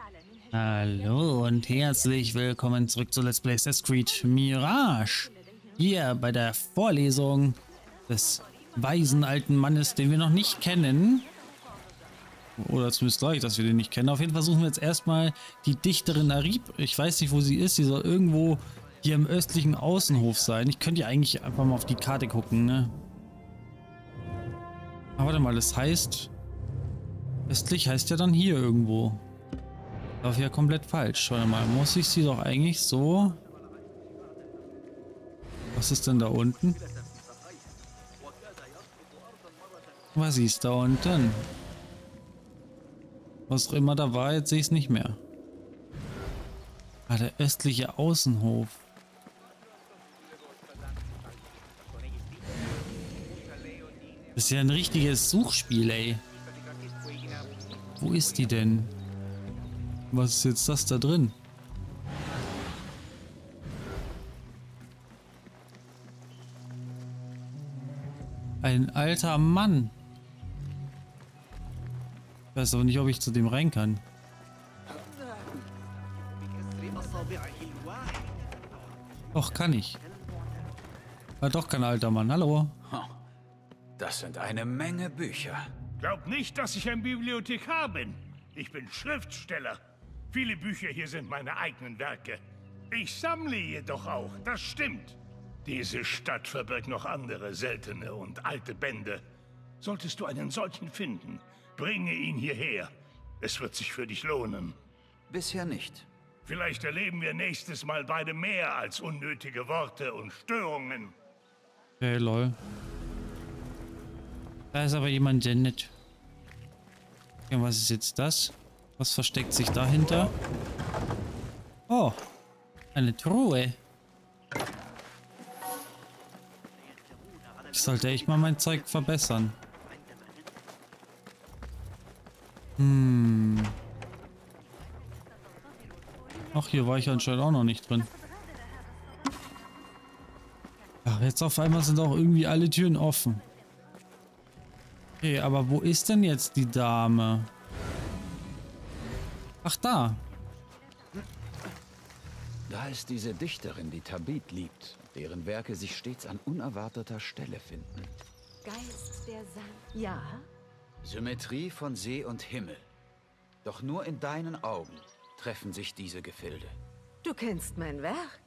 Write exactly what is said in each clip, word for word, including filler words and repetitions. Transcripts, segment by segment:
Hallo und herzlich willkommen zurück zu Let's Play Assassin's Creed Mirage. Hier bei der Vorlesung des weisen alten Mannes, den wir noch nicht kennen. Oder zumindest glaube ich, dass wir den nicht kennen. Auf jeden Fall suchen wir jetzt erstmal die Dichterin Arib. Ich weiß nicht, wo sie ist. Sie soll irgendwo hier im östlichen Außenhof sein. Ich könnte ja eigentlich einfach mal auf die Karte gucken, ne? Aber warte mal, das heißt... Östlich heißt ja dann hier irgendwo. Läuft ja komplett falsch. Warte mal, muss ich sie doch eigentlich so... Was ist denn da unten? Was ist da unten? Was auch immer da war, jetzt sehe ich es nicht mehr. Ah, der östliche Außenhof. Das ist ja ein richtiges Suchspiel, ey. Wo ist die denn? Was ist jetzt das da drin? Ein alter Mann. Ich weiß aber nicht, ob ich zu dem rein kann. Doch, kann ich. Ah, doch kein alter Mann. Hallo. Das sind eine Menge Bücher. Glaub nicht, dass ich ein Bibliothekar bin. Ich bin Schriftsteller. Viele Bücher hier sind meine eigenen Werke. Ich sammle jedoch auch, das stimmt. Diese Stadt verbirgt noch andere seltene und alte Bände. Solltest du einen solchen finden, bringe ihn hierher. Es wird sich für dich lohnen. Bisher nicht. Vielleicht erleben wir nächstes Mal beide mehr als unnötige Worte und Störungen. Hey, lol. Da ist aber jemand, der nett. Ja, was ist jetzt das? Was versteckt sich dahinter? Oh, eine Truhe. Ich sollte echt mal mein Zeug verbessern. Hm. Ach, hier war ich anscheinend auch noch nicht drin. Ach, jetzt auf einmal sind auch irgendwie alle Türen offen. Okay, aber wo ist denn jetzt die Dame? Ach, da. Da ist diese Dichterin, die Tabit liebt, deren Werke sich stets an unerwarteter Stelle finden. Geist der Sand. Ja? Symmetrie von See und Himmel. Doch nur in deinen Augen treffen sich diese Gefilde. Du kennst mein Werk.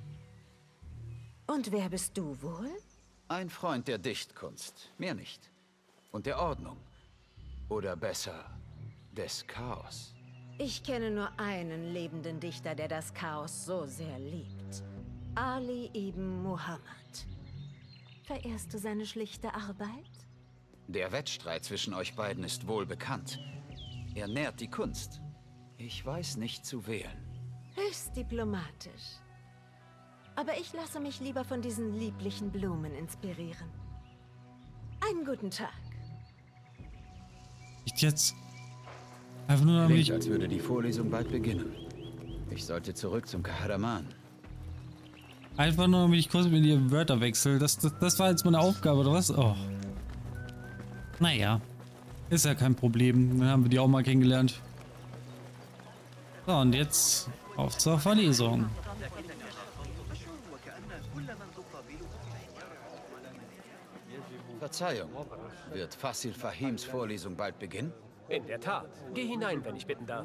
Und wer bist du wohl? Ein Freund der Dichtkunst, mehr nicht. Und der Ordnung. Oder besser, des Chaos. Ich kenne nur einen lebenden Dichter, der das Chaos so sehr liebt. Ali ibn Muhammad. Verehrst du seine schlichte Arbeit? Der Wettstreit zwischen euch beiden ist wohl bekannt. Er nährt die Kunst. Ich weiß nicht zu wählen. Höchst diplomatisch. Aber ich lasse mich lieber von diesen lieblichen Blumen inspirieren. Einen guten Tag. Nicht jetzt. Einfach nur damit Klingt, ich... als würde die Vorlesung bald beginnen. Ich sollte zurück zum Kahraman. Einfach nur damit ich kurz mit ihr Wörter wechsle. Das, das, das war jetzt meine Aufgabe, oder was? Oh. Naja. Ist ja kein Problem. Dann haben wir die auch mal kennengelernt. So, und jetzt auf zur Verlesung. Verzeihung. Wird Fasil Fahims Vorlesung bald beginnen? In der Tat. Geh hinein, wenn ich bitten darf.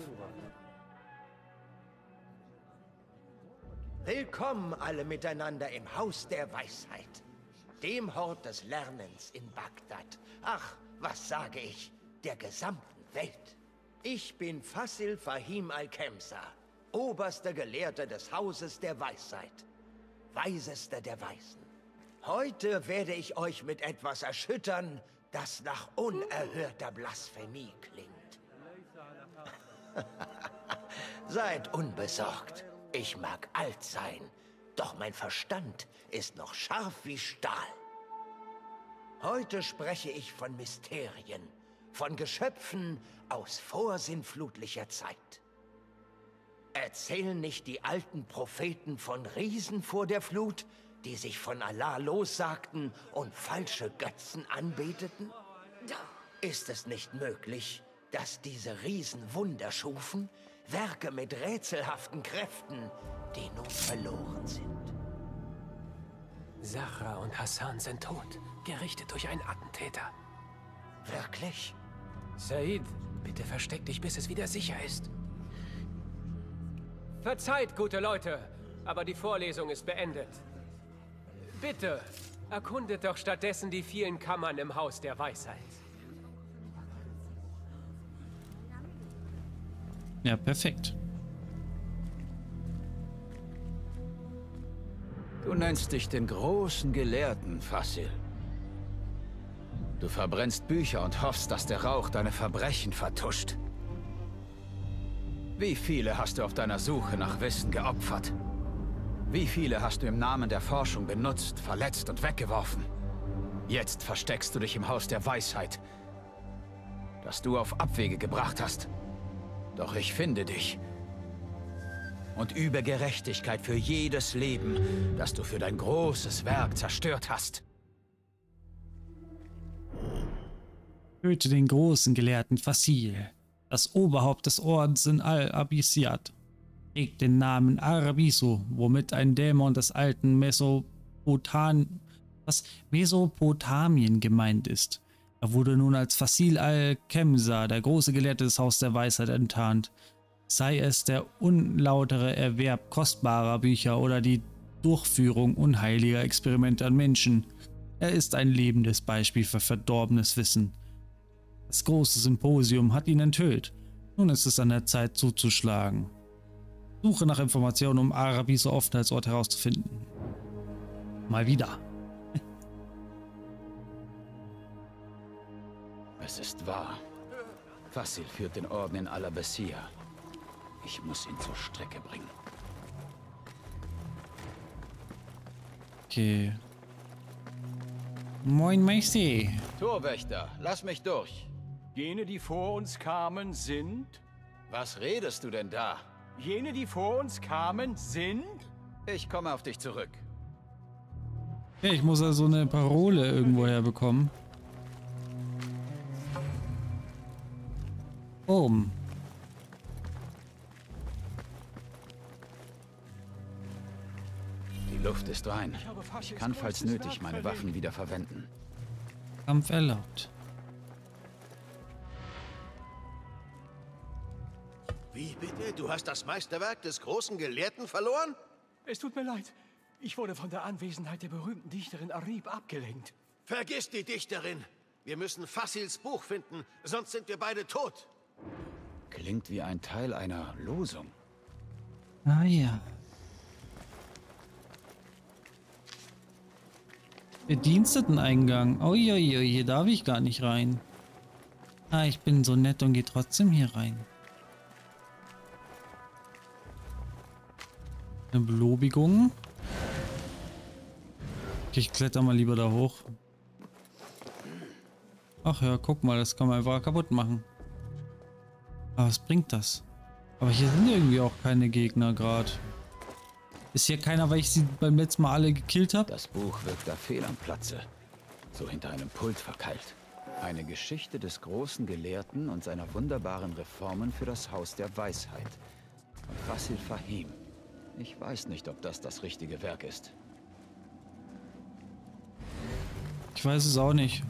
Willkommen alle miteinander im Haus der Weisheit, dem Hort des Lernens in Bagdad. Ach, was sage ich, der gesamten Welt. Ich bin Fasil Fahim Al-Khemsa, oberster Gelehrter des Hauses der Weisheit, weisester der Weisen. Heute werde ich euch mit etwas erschüttern, das nach unerhörter Blasphemie klingt. Seid unbesorgt. Ich mag alt sein, doch mein Verstand ist noch scharf wie Stahl. Heute spreche ich von Mysterien, von Geschöpfen aus vorsinnflutlicher Zeit. Erzählen nicht die alten Propheten von Riesen vor der Flut, die sich von Allah lossagten und falsche Götzen anbeteten? Ist es nicht möglich, dass diese Riesen Wunder schufen, Werke mit rätselhaften Kräften, die nun verloren sind. Zahra und Hassan sind tot, gerichtet durch einen Attentäter. Wirklich? Said, bitte versteck dich, bis es wieder sicher ist. Verzeiht, gute Leute, aber die Vorlesung ist beendet. Bitte, erkundet doch stattdessen die vielen Kammern im Haus der Weisheit. Ja, perfekt. Du nennst dich den großen Gelehrten, Fasil. Du verbrennst Bücher und hoffst, dass der Rauch deine Verbrechen vertuscht. Wie viele hast du auf deiner Suche nach Wissen geopfert? Wie viele hast du im Namen der Forschung benutzt, verletzt und weggeworfen? Jetzt versteckst du dich im Haus der Weisheit, das du auf Abwege gebracht hast. Doch ich finde dich und übe Gerechtigkeit für jedes Leben, das du für dein großes Werk zerstört hast. Töte den großen Gelehrten Fasil, das Oberhaupt des Ordens in Al-Abisiat. Trägt den Namen Arabiso, womit ein Dämon des alten Mesopotan was Mesopotamien gemeint ist. Er wurde nun als Fasil al-Kemsa, der große Gelehrte des Haus der Weisheit, enttarnt. Sei es der unlautere Erwerb kostbarer Bücher oder die Durchführung unheiliger Experimente an Menschen. Er ist ein lebendes Beispiel für verdorbenes Wissen. Das große Symposium hat ihn enthüllt. Nun ist es an der Zeit zuzuschlagen. Suche nach Informationen, um Arabiso Aufenthaltsort herauszufinden. Mal wieder. Es ist wahr. Fasil führt den Orden in Al-Abisiya. Ich muss ihn zur Strecke bringen. Okay. Moin Meister. Torwächter, lass mich durch. Jene, die vor uns kamen, sind? Was redest du denn da? Jene, die vor uns kamen, sind? Ich komme auf dich zurück. Okay, ich muss also eine Parole irgendwo herbekommen. Oben. Die Luft ist rein. Ich kann, falls nötig, meine Waffen wieder verwenden. Kampf erlaubt. Wie bitte? Du hast das Meisterwerk des großen Gelehrten verloren? Es tut mir leid. Ich wurde von der Anwesenheit der berühmten Dichterin Arib abgelenkt. Vergiss die Dichterin. Wir müssen Fasils Buch finden, sonst sind wir beide tot. Klingt wie ein Teil einer Losung. Ah ja. Bediensteteneingang. Uiuiui, hier darf ich gar nicht rein. Ah, ich bin so nett und gehe trotzdem hier rein. Eine Belobigung. Okay, ich kletter mal lieber da hoch. Ach ja, guck mal, das kann man einfach kaputt machen. Aber was bringt das? Aber hier sind irgendwie auch keine Gegner gerade. Ist hier keiner, weil ich sie beim letzten Mal alle gekillt habe? Das Buch wirkt da fehl am Platze. So hinter einem Pult verkeilt. Eine Geschichte des großen Gelehrten und seiner wunderbaren Reformen für das Haus der Weisheit. Von Fasil Fahim. Ich weiß nicht, ob das das richtige Werk ist. Ich weiß es auch nicht.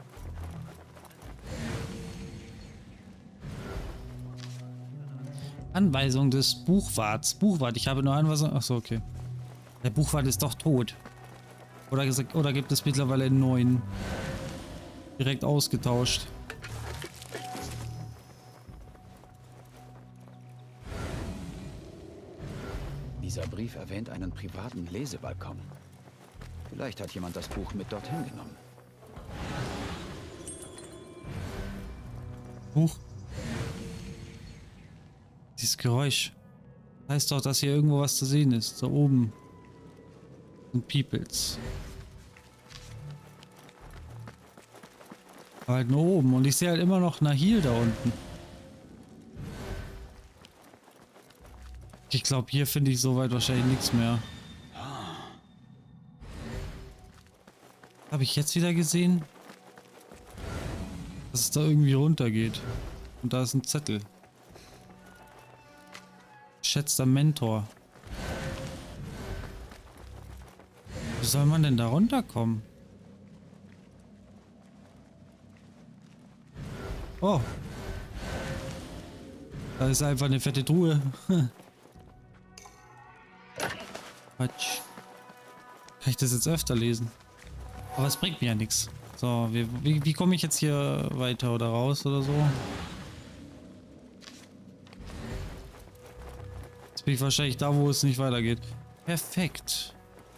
Anweisung des Buchwarts. Buchwart, ich habe nur Anweisung. Achso, okay. Der Buchwart ist doch tot. Oder, oder gibt es mittlerweile einen neuen? Direkt ausgetauscht. Dieser Brief erwähnt einen privaten Lesebalkon. Vielleicht hat jemand das Buch mit dorthin genommen. Buch. Dieses Geräusch. Heißt doch, dass hier irgendwo was zu sehen ist. Da oben. Und Peoples. Aber halt nur oben. Und ich sehe halt immer noch Nahil da unten. Ich glaube, hier finde ich soweit wahrscheinlich nichts mehr. Habe ich jetzt wieder gesehen? Dass es da irgendwie runter geht. Und da ist ein Zettel. Geschätzter Mentor. Wie soll man denn da runterkommen? Oh. Da ist einfach eine fette Truhe. Quatsch. Kann ich das jetzt öfter lesen? Aber es bringt mir ja nichts. So, wie, wie, wie komme ich jetzt hier weiter oder raus oder so? Jetzt bin ich wahrscheinlich da, wo es nicht weitergeht. Perfekt.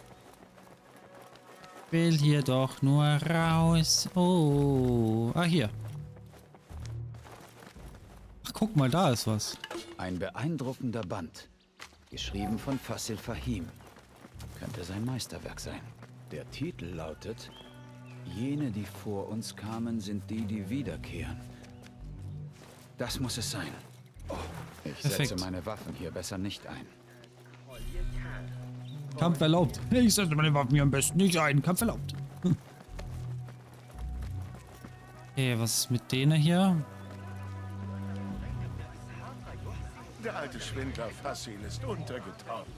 Ich will hier doch nur raus. Oh. Ah, hier. Ach, guck mal, da ist was. Ein beeindruckender Band. Geschrieben von Fasil Fahim. Könnte sein Meisterwerk sein. Der Titel lautet: Jene, die vor uns kamen, sind die, die wiederkehren. Das muss es sein. Oh, ich Perfekt. setze meine Waffen hier besser nicht ein. Kampf erlaubt. Ich setze meine Waffen hier am besten nicht ein. Kampf erlaubt. Okay, was ist mit denen hier? Der alte Schwindler Fasil ist untergetaucht.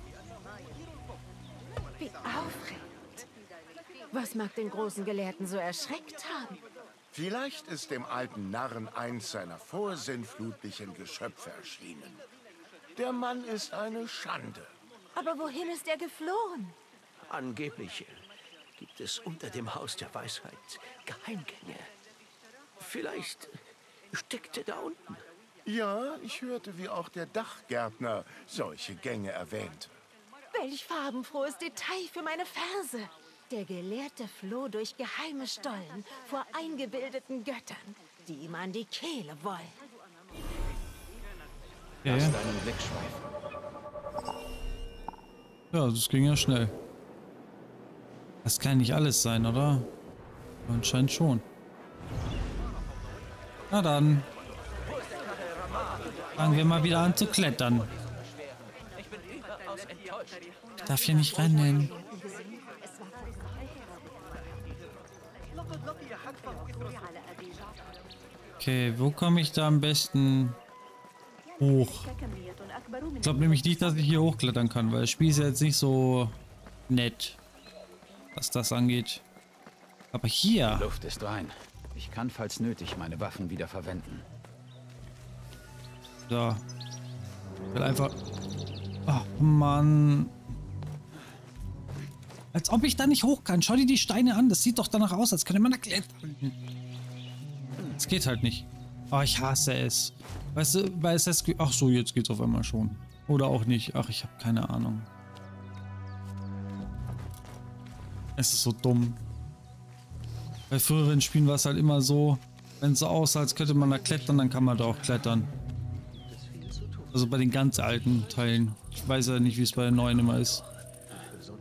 Wie aufregend. Was mag den großen Gelehrten so erschreckt haben? Vielleicht ist dem alten Narren eins seiner vorsinnflutlichen Geschöpfe erschienen. Der Mann ist eine Schande. Aber wohin ist er geflohen? Angeblich gibt es unter dem Haus der Weisheit Geheimgänge. Vielleicht steckt er da unten. Ja, ich hörte, wie auch der Dachgärtner solche Gänge erwähnte. Welch farbenfrohes Detail für meine Verse. Der Gelehrte floh durch geheime Stollen vor eingebildeten Göttern, die ihm an die Kehle wollen. Lass Okay. deinen Blick schweifen. Ja, das ging ja schnell. Das kann nicht alles sein, oder? Anscheinend schon. Na dann. Fangen wir mal wieder an zu klettern. Ich darf hier nicht rennen. Okay, wo komme ich da am besten hoch? Ich glaube nämlich nicht, dass ich hier hochklettern kann, weil das Spiel ist ja jetzt nicht so nett, was das angeht. Aber hier. Luft ist rein. Ich kann, falls nötig, meine Waffen wieder verwenden. Da. Ich will einfach... Ach, Mann. Als ob ich da nicht hoch kann. Schau dir die Steine an. Das sieht doch danach aus, als könnte man da klettern. Es geht halt nicht. Oh, ich hasse es. Weißt du, bei Assassin's Creed... Ach so, jetzt geht's auf einmal schon. Oder auch nicht. Ach, ich habe keine Ahnung. Es ist so dumm. Bei früheren Spielen war es halt immer so, wenn es so aussah, als könnte man da klettern, dann kann man da auch klettern. Also bei den ganz alten Teilen. Ich weiß ja nicht, wie es bei den neuen immer ist. Und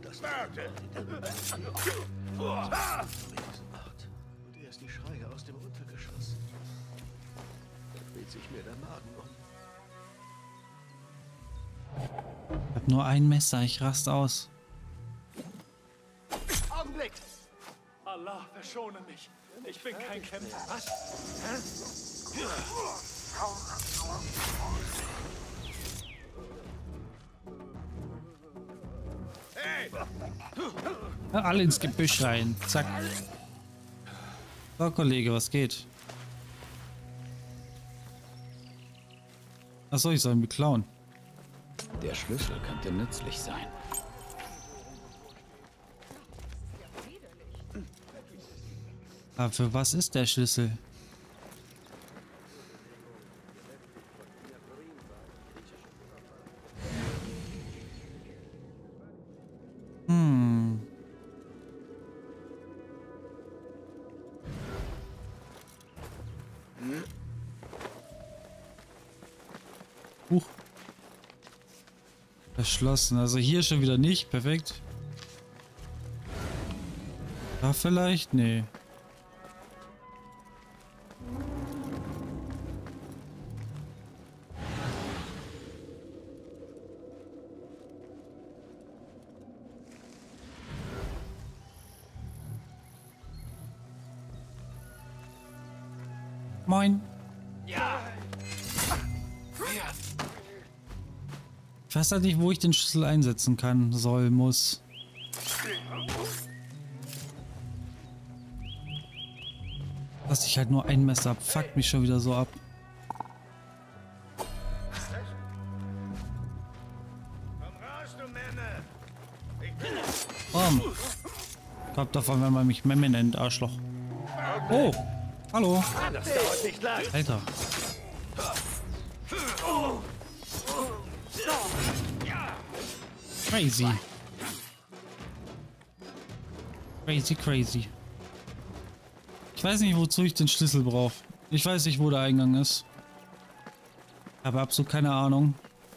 erst die Schreie aus dem Untergeschoss. Da dreht sich mir der Magen um. Ich hab nur ein Messer, ich raste aus. Augenblick! Allah, verschone mich. Ich bin kein Kämpfer. Was? Hä? Ja, alle ins Gebüsch rein. Zack. So, Kollege, was geht? Achso, ich soll ihn beklauen. Der Schlüssel könnte nützlich sein. Aber für was ist der Schlüssel? Hm. Huch. Verschlossen. Also hier schon wieder nicht. Perfekt. Da vielleicht? Nee. Moin. Ich weiß halt nicht, wo ich den Schlüssel einsetzen kann, soll, muss. Dass ich halt nur ein Messer hab, fuckt mich schon wieder so ab. Bam. Kommt davon, wenn man mich Memme nennt, Arschloch. Oh, hallo. Alter. Crazy. Crazy, crazy. Ich weiß nicht, wozu ich den Schlüssel brauche. Ich weiß nicht, wo der Eingang ist. Aber absolut keine Ahnung.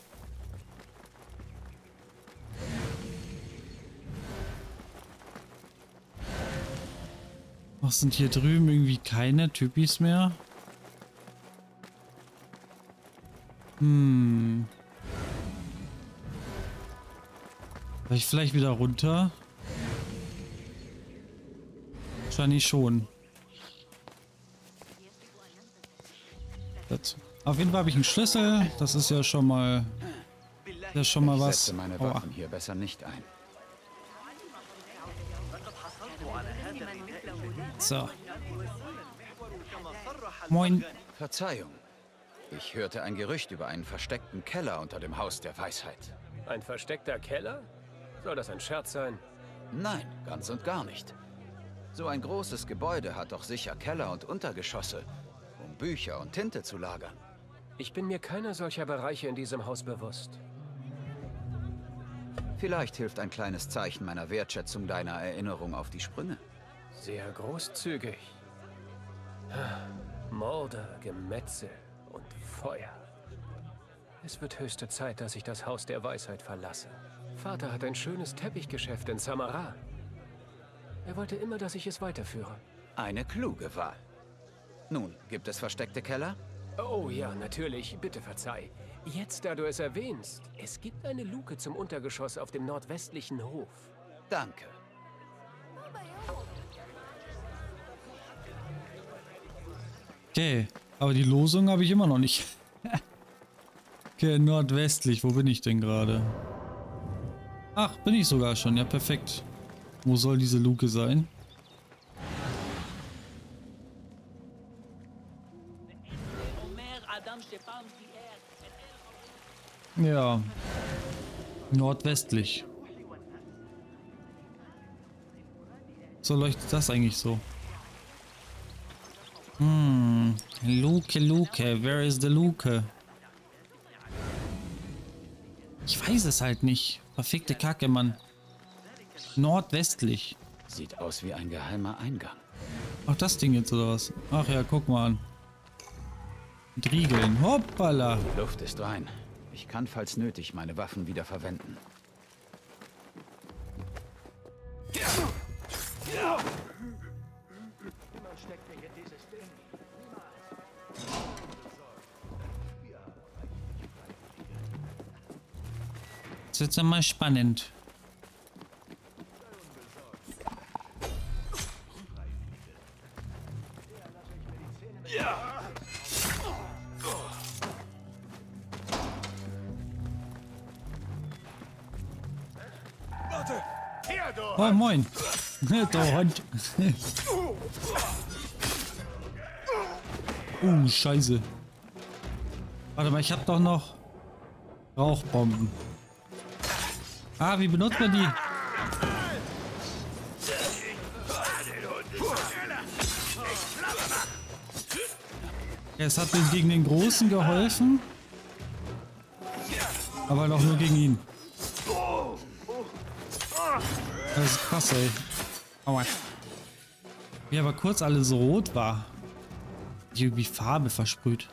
Was sind hier drüben irgendwie keine Typis mehr? Hm. Soll ich vielleicht wieder runter? Wahrscheinlich schon. Das. Auf jeden Fall habe ich einen Schlüssel. Das ist ja schon mal, das ist schon mal was. Ich setze meine Waffen hier besser nicht ein. So. Moin. Verzeihung. Ich hörte ein Gerücht über einen versteckten Keller unter dem Haus der Weisheit. Ein versteckter Keller? Soll das ein Scherz sein? Nein, ganz und gar nicht. So ein großes Gebäude hat doch sicher Keller und Untergeschosse, um Bücher und Tinte zu lagern. Ich bin mir keiner solcher Bereiche in diesem Haus bewusst. Vielleicht hilft ein kleines Zeichen meiner Wertschätzung deiner Erinnerung auf die Sprünge. Sehr großzügig. Morde, Gemetzel und Feuer. Es wird höchste Zeit, dass ich das Haus der Weisheit verlasse. Vater hat ein schönes Teppichgeschäft in Samara. Er wollte immer, dass ich es weiterführe. Eine kluge Wahl. Nun, gibt es versteckte Keller? Oh ja, natürlich. Bitte verzeih. Jetzt, da du es erwähnst, es gibt eine Luke zum Untergeschoss auf dem nordwestlichen Hof. Danke. Okay, aber die Losung habe ich immer noch nicht. Okay, nordwestlich. Wo bin ich denn gerade? Ach, bin ich sogar schon. Ja, perfekt. Wo soll diese Luke sein? Ja. Nordwestlich. So leuchtet das eigentlich so. Hm. Luke, Luke. Where is the Luke? Ich weiß es halt nicht. Verfickte Kacke, Mann. Nordwestlich. Sieht aus wie ein geheimer Eingang. Ach, das Ding jetzt oder was? Ach ja, guck mal an. Mit Riegeln. Hoppala. Luft ist rein. Ich kann, falls nötig, meine Waffen wieder verwenden. Das ist jetzt einmal spannend. Oh, moin. Der Hund. Uh, scheiße. Warte mal, ich hab doch noch Rauchbomben. Ah, wie benutzt man die? Ja, es hat mir gegen den Großen geholfen. Aber noch nur gegen ihn. Das ist krass, ey. Aua. Wie aber kurz alles rot war. Die irgendwie Farbe versprüht.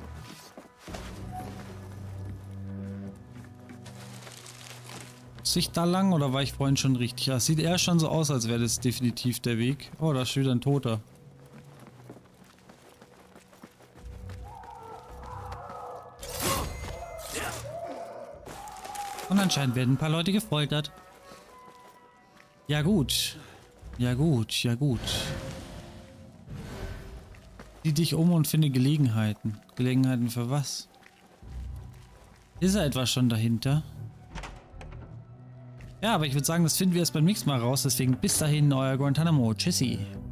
Muss ich da lang oder war ich vorhin schon richtig? Ja, es sieht eher schon so aus, als wäre das definitiv der Weg. Oh, da ist schon wieder ein Toter. Und anscheinend werden ein paar Leute gefoltert. Ja gut. Ja gut, ja gut. Sieh dich um und finde Gelegenheiten. Gelegenheiten für was? Ist er etwa schon dahinter? Ja, aber ich würde sagen, das finden wir erst beim nächsten Mal raus. Deswegen bis dahin, euer Guantanamo. Tschüssi.